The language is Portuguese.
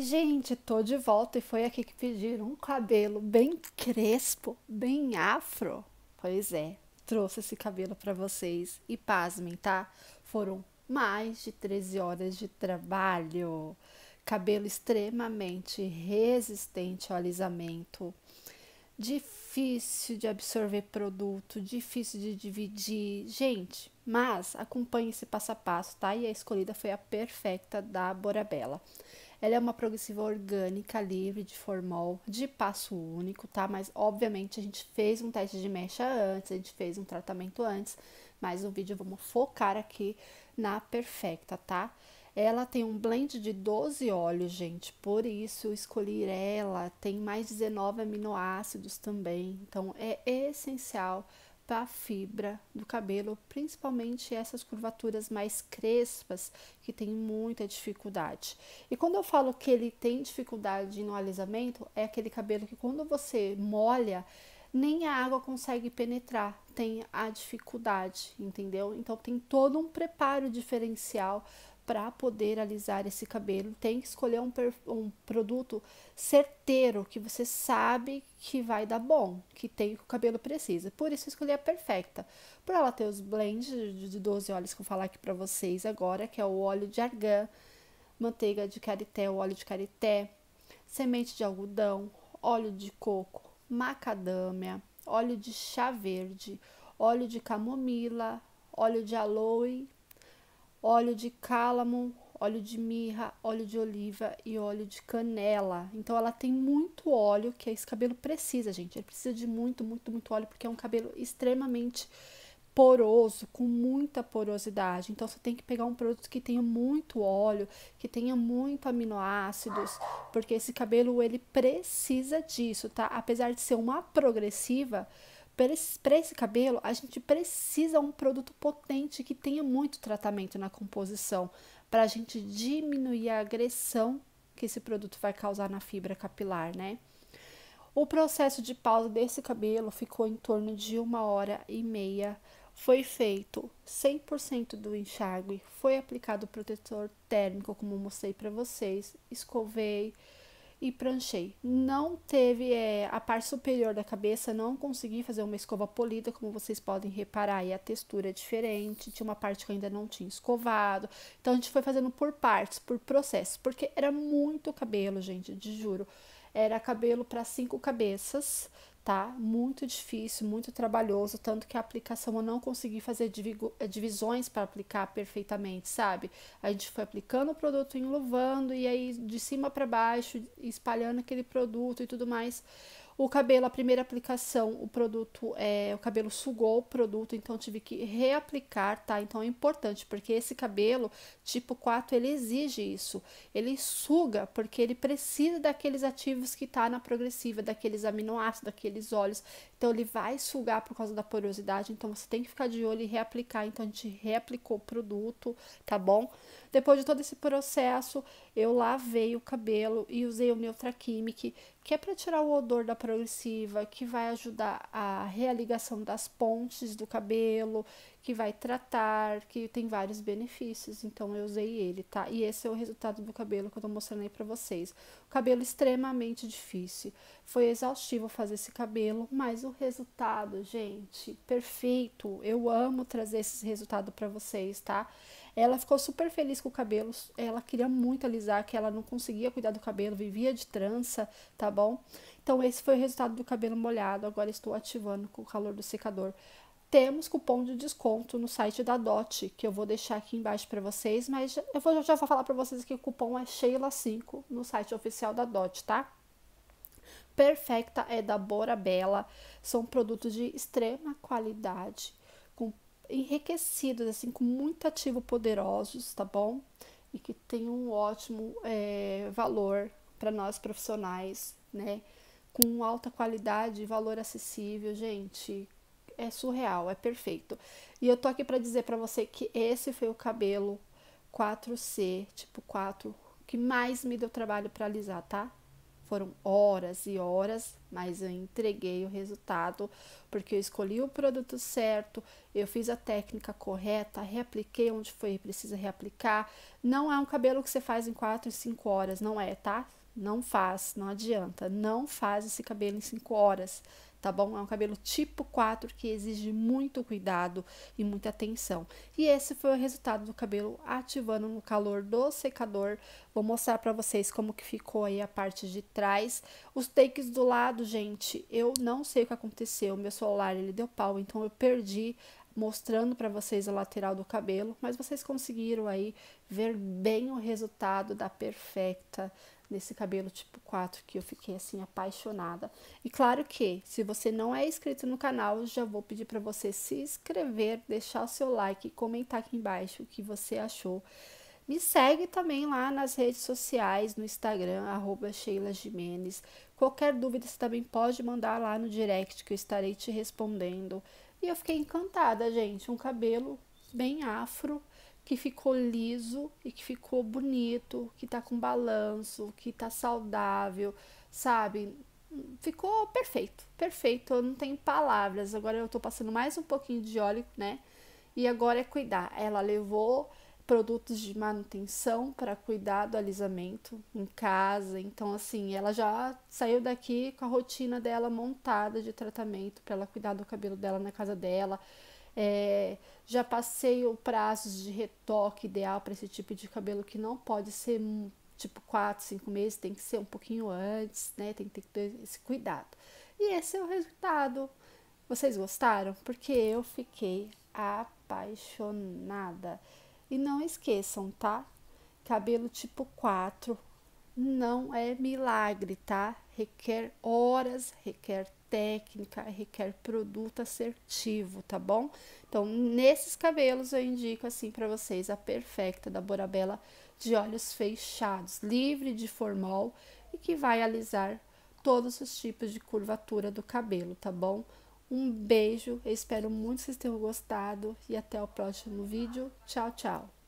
gente, tô de volta e foi aqui que pediram um cabelo bem crespo, bem afro. Pois é, trouxe esse cabelo pra vocês e pasmem, tá? Foram mais de 13 horas de trabalho. Cabelo extremamente resistente ao alisamento, difícil de absorver produto, difícil de dividir. Gente, mas acompanhe esse passo a passo, tá? E a escolhida foi a perfeita da Borabella. Ela é uma progressiva orgânica, livre de formol, de passo único, tá? Mas, obviamente, a gente fez um teste de mecha antes, a gente fez um tratamento antes, mas no vídeo vamos focar aqui na perfecta, tá? Ela tem um blend de 12 óleos, gente, por isso eu escolhi ela. Tem mais 19 aminoácidos também, então é essencial para a fibra do cabelo, principalmente essas curvaturas mais crespas que tem muita dificuldade. E quando eu falo que ele tem dificuldade no alisamento, é aquele cabelo que quando você molha, nem a água consegue penetrar, tem a dificuldade, entendeu? Então tem todo um preparo diferencial para poder alisar esse cabelo. Tem que escolher um produto certeiro, que você sabe que vai dar bom, que tem o que o cabelo precisa. Por isso eu escolhi a perfecta. Por ela ter os blends de 12 óleos que eu vou falar aqui para vocês agora, que é o óleo de argan, manteiga de karité, o óleo de karité, semente de algodão, óleo de coco, macadâmia, óleo de chá verde, óleo de camomila, óleo de aloe, óleo de cálamo, óleo de mirra, óleo de oliva e óleo de canela. Então ela tem muito óleo que esse cabelo precisa, gente. Ele precisa de muito óleo porque é um cabelo extremamente poroso, com muita porosidade. Então você tem que pegar um produto que tenha muito óleo, que tenha muito aminoácidos, porque esse cabelo ele precisa disso, tá? Apesar de ser uma progressiva, para esse cabelo, a gente precisa um produto potente que tenha muito tratamento na composição, para a gente diminuir a agressão que esse produto vai causar na fibra capilar, né? O processo de pausa desse cabelo ficou em torno de 1 hora e meia. Foi feito 100% do enxágue, foi aplicado o protetor térmico, como eu mostrei para vocês, escovei e pranchei. Não teve a parte superior da cabeça, não consegui fazer uma escova polida, como vocês podem reparar, e a textura é diferente. Tinha uma parte que eu ainda não tinha escovado. Então a gente foi fazendo por partes, por processos, porque era muito cabelo, gente, de juro. Era cabelo para 5 cabeças, tá? Muito difícil, muito trabalhoso, tanto que a aplicação eu não consegui fazer divisões para aplicar perfeitamente, sabe? A gente foi aplicando o produto, enluvando e aí de cima para baixo, espalhando aquele produto e tudo mais. O cabelo, a primeira aplicação, o cabelo sugou o produto, então tive que reaplicar, tá? Então é importante, porque esse cabelo tipo 4 ele exige isso. Ele suga, porque ele precisa daqueles ativos que tá na progressiva, daqueles aminoácidos, daqueles óleos. Então ele vai sugar por causa da porosidade, então você tem que ficar de olho e reaplicar. Então a gente reaplicou o produto, tá bom? Depois de todo esse processo, eu lavei o cabelo e usei o Neutraquimic, que é para tirar o odor da progressiva, que vai ajudar a realigação das pontes do cabelo, que vai tratar, que tem vários benefícios. Então eu usei ele, tá? E esse é o resultado do cabelo que eu tô mostrando aí pra vocês. O cabelo extremamente difícil. Foi exaustivo fazer esse cabelo, mas o resultado, gente, perfeito. Eu amo trazer esses resultados pra vocês, tá? Ela ficou super feliz com o cabelo, ela queria muito alisar, que ela não conseguia cuidar do cabelo, vivia de trança, tá bom? Então esse foi o resultado do cabelo molhado, agora estou ativando com o calor do secador. Temos cupom de desconto no site da Dot, que eu vou deixar aqui embaixo para vocês, mas já vou falar para vocês que o cupom é Sheila5 no site oficial da Dot, tá? Perfecta é da Borabella, são produtos de extrema qualidade, com enriquecidos, assim, com muito ativo poderosos, tá bom? E que tem um ótimo valor para nós profissionais, né? Com alta qualidade e valor acessível, gente, é surreal, é perfeito. E eu tô aqui para dizer para você que esse foi o cabelo 4C, tipo 4, que mais me deu trabalho para alisar, tá? foram horas e horas, mas eu entreguei o resultado, porque eu escolhi o produto certo, eu fiz a técnica correta, reapliquei onde foi preciso reaplicar. Não é um cabelo que você faz em 4 e 5 horas, não é, tá? Não faz, não adianta, não faz esse cabelo em 5 horas, tá bom? É um cabelo tipo 4 que exige muito cuidado e muita atenção. E esse foi o resultado do cabelo ativando no calor do secador. Vou mostrar pra vocês como que ficou aí a parte de trás. Os takes do lado, gente, eu não sei o que aconteceu, meu celular ele deu pau, então eu perdi mostrando para vocês a lateral do cabelo, mas vocês conseguiram aí ver bem o resultado da Perfecta nesse cabelo tipo 4 que eu fiquei assim apaixonada. E claro que, se você não é inscrito no canal, já vou pedir para você se inscrever, deixar o seu like e comentar aqui embaixo o que você achou. Me segue também lá nas redes sociais, no Instagram, @SheilaJimenez. Qualquer dúvida você também pode mandar lá no direct que eu estarei te respondendo. E eu fiquei encantada, gente. Um cabelo bem afro, que ficou liso e que ficou bonito, que tá com balanço, que tá saudável, sabe? Ficou perfeito, perfeito. Eu não tenho palavras. Agora eu tô passando mais um pouquinho de óleo, né? E agora é cuidar. Ela levou produtos de manutenção para cuidar do alisamento em casa. Então, assim, ela já saiu daqui com a rotina dela montada de tratamento para ela cuidar do cabelo dela na casa dela. Já passei o prazos de retoque ideal para esse tipo de cabelo, que não pode ser tipo 4, 5 meses, tem que ser um pouquinho antes, né? Tem que ter esse cuidado. E esse é o resultado. Vocês gostaram? Porque eu fiquei apaixonada. E não esqueçam, tá? Cabelo tipo 4 não é milagre, tá? Requer horas, requer técnica, requer produto assertivo, tá bom? Então, nesses cabelos eu indico assim para vocês a Perfecta da Borabella de olhos fechados, livre de formol e que vai alisar todos os tipos de curvatura do cabelo, tá bom? Um beijo, eu espero muito que vocês tenham gostado e até o próximo vídeo. Tchau, tchau!